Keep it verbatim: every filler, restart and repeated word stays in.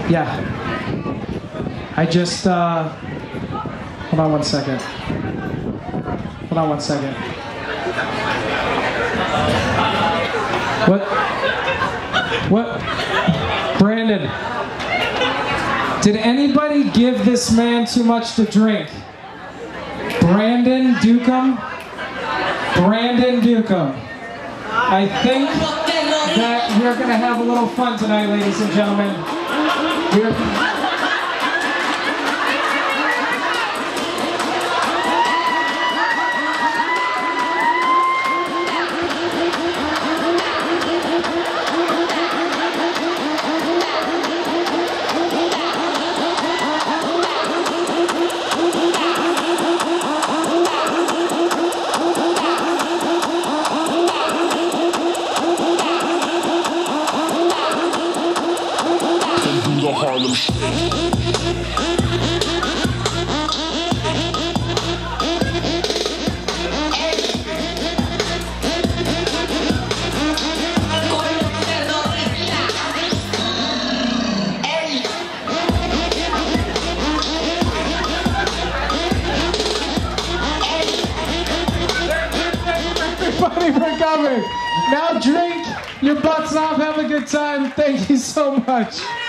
Yeah. I just, uh, hold on one second. Hold on one second. What? What? Brandon, did anybody give this man too much to drink? Brandon Ducombe? Brandon Ducombe. I think that we're going to have a little fun tonight, ladies and gentlemen. We're Harlem Shake. Everybody for coming. Now drink your butts off. Have a good time. Thank you so much.